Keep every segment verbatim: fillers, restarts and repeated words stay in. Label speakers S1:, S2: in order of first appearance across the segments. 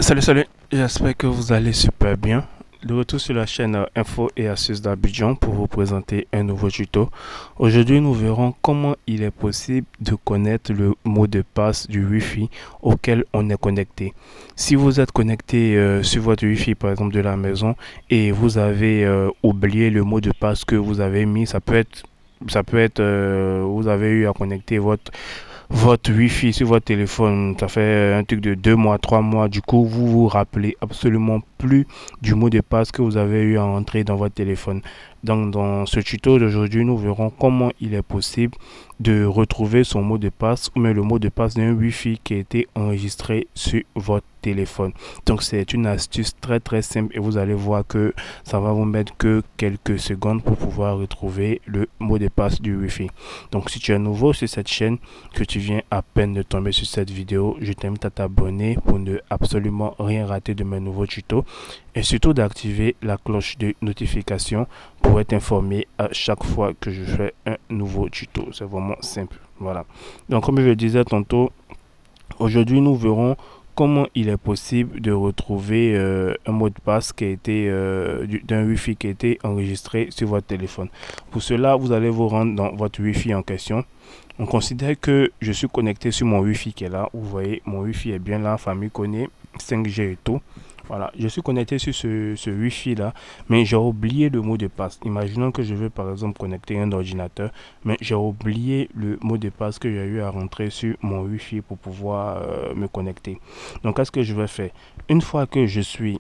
S1: Salut, salut, j'espère que vous allez super bien. De retour sur la chaîne euh, Info et Astuces d'Abidjan pour vous présenter un nouveau tuto. Aujourd'hui, nous verrons comment il est possible de connaître le mot de passe du Wi-Fi auquel on est connecté. Si vous êtes connecté euh, sur votre Wi-Fi, par exemple de la maison, et vous avez euh, oublié le mot de passe que vous avez mis, ça peut être, ça peut être, euh, vous avez eu à connecter votre votre Wi-Fi sur votre téléphone, ça fait un truc de deux mois, trois mois. Du coup, vous vous rappelez absolument plus du mot de passe que vous avez eu à entrer dans votre téléphone. Donc, dans ce tuto d'aujourd'hui, nous verrons comment il est possible de retrouver son mot de passe ou même le mot de passe d'un Wi-Fi qui a été enregistré sur votre téléphone. Donc, c'est une astuce très très simple et vous allez voir que ça va vous mettre que quelques secondes pour pouvoir retrouver le mot de passe du Wi-Fi. Donc, si tu es nouveau sur cette chaîne, que tu viens à peine de tomber sur cette vidéo, je t'invite à t'abonner pour ne absolument rien rater de mes nouveaux tutos et surtout d'activer la cloche de notification pour être informé à chaque fois que je fais un nouveau tuto. C'est vraiment simple. Voilà. Donc, comme je le disais tantôt, aujourd'hui nous verrons comment il est possible de retrouver euh, un mot de passe qui a été euh, d'un Wi-Fi qui a été enregistré sur votre téléphone. Pour cela, vous allez vous rendre dans votre Wi-Fi en question. On considère que je suis connecté sur mon Wi-Fi qui est là. Vous voyez, mon Wi-Fi est bien là, famille connaît, cinq G et tout. Voilà, je suis connecté sur ce, ce Wi-Fi là, mais j'ai oublié le mot de passe. Imaginons que je veux par exemple connecter un ordinateur, mais j'ai oublié le mot de passe que j'ai eu à rentrer sur mon Wi-Fi pour pouvoir euh, me connecter. Donc, qu'est-ce que je vais faire? Une fois que je suis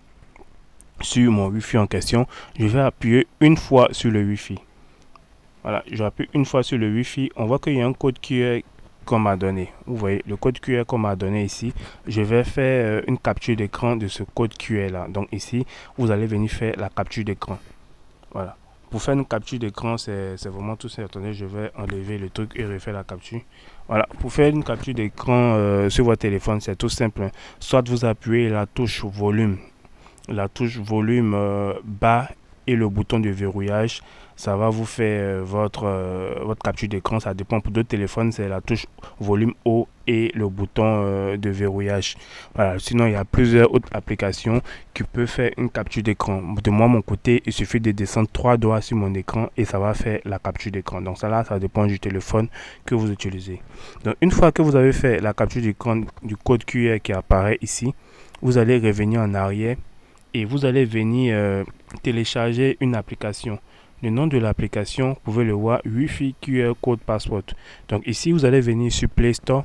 S1: sur mon Wi-Fi en question, je vais appuyer une fois sur le Wi-Fi. Voilà, j'appuie une fois sur le Wi-Fi. On voit qu'il y a un code Q R qu'on m'a donné. Vous voyez, le code Q R qu'on m'a donné ici. Je vais faire une capture d'écran de ce code Q R là. Donc ici, vous allez venir faire la capture d'écran. Voilà. Pour faire une capture d'écran, c'est vraiment tout simple. Attendez, je vais enlever le truc et refaire la capture. Voilà. Pour faire une capture d'écran euh, sur votre téléphone, c'est tout simple. Soit vous appuyez la touche volume, la touche volume euh, bas et le bouton de verrouillage, ça va vous faire euh, votre, euh, votre capture d'écran. Ça dépend. Pour d'autres téléphones, c'est la touche volume haut et le bouton euh, de verrouillage. Voilà. Sinon, il y a plusieurs autres applications qui peuvent faire une capture d'écran. De moi, mon côté, il suffit de descendre trois doigts sur mon écran et ça va faire la capture d'écran. Donc ça là, ça dépend du téléphone que vous utilisez. Donc une fois que vous avez fait la capture d'écran du code Q R qui apparaît ici, vous allez revenir en arrière et vous allez venir euh, télécharger une application. Le nom de l'application, vous pouvez le voir, Wi-Fi Q R Code Password. Donc ici, vous allez venir sur Play Store.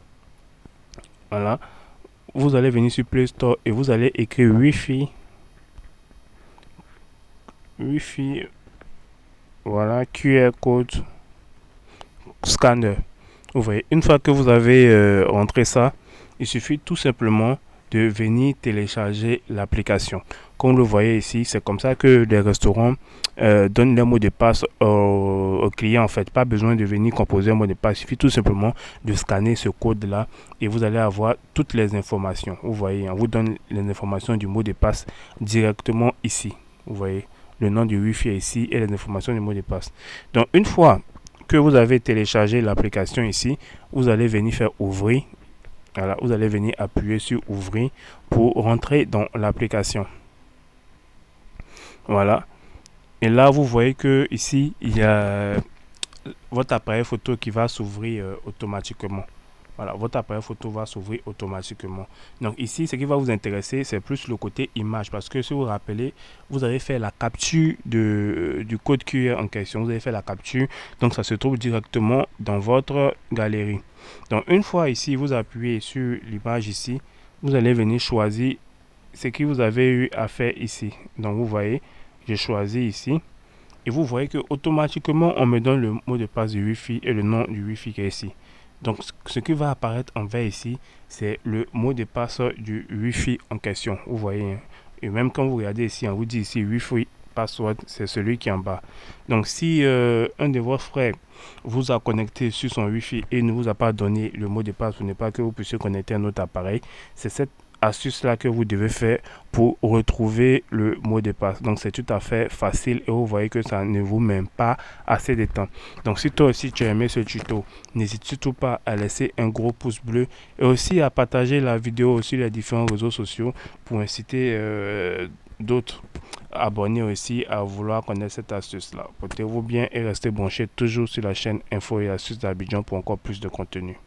S1: Voilà. Vous allez venir sur Play Store et vous allez écrire Wi-Fi. Wi-Fi. Voilà, Q R Code Scanner. Vous voyez, une fois que vous avez euh, rentré ça, il suffit tout simplement de venir télécharger l'application. Comme vous le voyez ici, c'est comme ça que les restaurants euh, donnent les mots de passe aux, aux clients. En fait, pas besoin de venir composer un mot de passe. Il suffit tout simplement de scanner ce code-là et vous allez avoir toutes les informations. Vous voyez, on vous donne les informations du mot de passe directement ici. Vous voyez, le nom du Wi-Fi est ici et les informations du mot de passe. Donc, une fois que vous avez téléchargé l'application ici, vous allez venir faire ouvrir. Voilà, vous allez venir appuyer sur ouvrir pour rentrer dans l'application. Voilà. Et là, vous voyez que ici, il y a votre appareil photo qui va s'ouvrir euh, automatiquement. Voilà, votre appareil photo va s'ouvrir automatiquement. Donc ici, ce qui va vous intéresser, c'est plus le côté image. Parce que si vous vous rappelez, vous avez fait la capture de, du code Q R en question. Vous avez fait la capture. Donc ça se trouve directement dans votre galerie. Donc une fois ici, vous appuyez sur l'image ici. Vous allez venir choisir ce que vous avez eu à faire ici. Donc vous voyez, j'ai choisi ici. Et vous voyez que automatiquement, on me donne le mot de passe du Wi-Fi et le nom du Wi-Fi qui est ici. Donc, ce qui va apparaître en vert ici, c'est le mot de passe du Wi-Fi en question. Vous voyez, et même quand vous regardez ici, on vous dit ici Wi-Fi password, c'est celui qui est en bas. Donc, si euh, un de vos frères vous a connecté sur son Wi-Fi et ne vous a pas donné le mot de passe, pour ne pas que vous puissiez connecter un autre appareil, c'est cette astuce là que vous devez faire pour retrouver le mot de passe. Donc c'est tout à fait facile et vous voyez que ça ne vous met pas assez de temps. Donc si toi aussi tu as aimé ce tuto, n'hésite surtout pas à laisser un gros pouce bleu et aussi à partager la vidéo sur les différents réseaux sociaux pour inciter euh, d'autres abonnés aussi à vouloir connaître cette astuce là. Portez-vous bien et restez branchés toujours sur la chaîne Info et Astuces d'Abidjan pour encore plus de contenu.